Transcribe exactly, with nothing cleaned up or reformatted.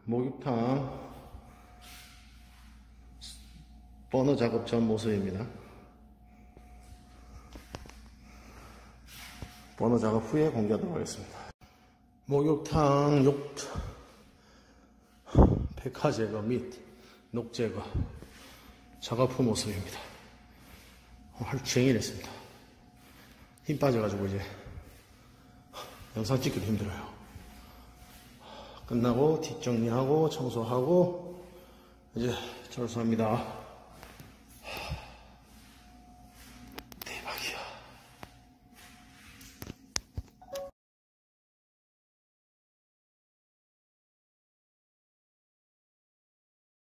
목욕탕 버너 작업 전 모습입니다. 버너 작업 후에 공개하도록 하겠습니다. 목욕탕 욕 백화 제거 및 녹 제거 작업 후 모습입니다. 하루 종일 했습니다. 힘 빠져가지고 이제 영상 찍기도 힘들어요. 끝나고 뒷정리하고 청소하고 이제 철수합니다.